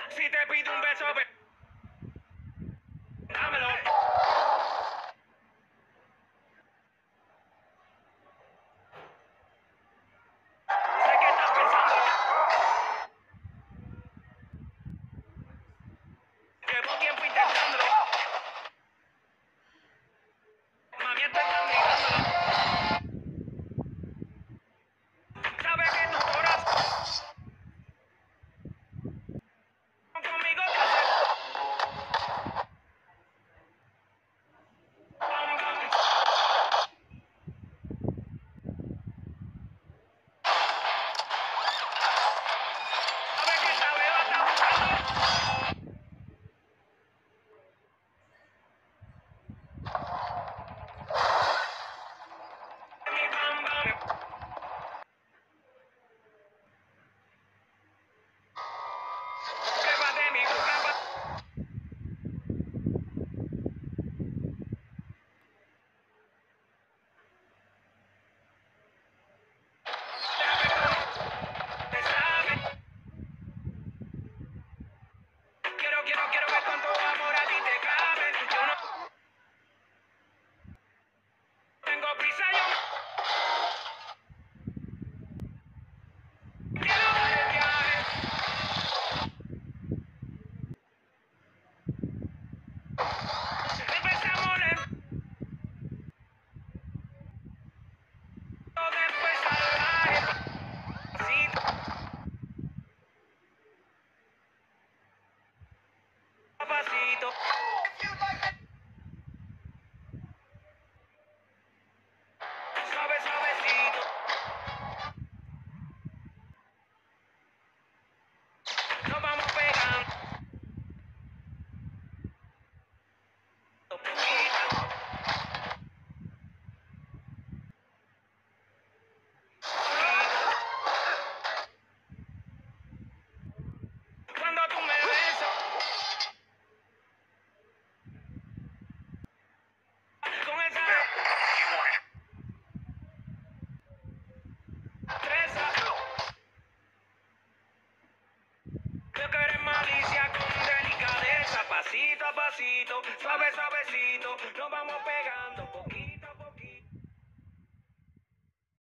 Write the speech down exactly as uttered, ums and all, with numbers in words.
Si te pido un beso, ve, dámelo. Sé que estás pensando. Llevo tiempo intentándolo. Mami, estoy tan gritándolo. Sabes que tu corazón conmigo te hace bam, bam. Sabes que esta beba está buscando mi bam, bam. Beba de mi boca, pa- te sabe. Quiero, quiero, quiero ver cuánto amor a ti te cabe. Yo no tengo prisa, yo quiero dar el viaje. Empezamos lento, después salvaje. Pasito a pasito. Suave, suavecito. Nos vamos pegando. Poquito. Cuando tú me besas, con esa destreza, veo que eres malicia con delicadeza. Pasito a pasito, suave, suavecito, nos vamos pegando.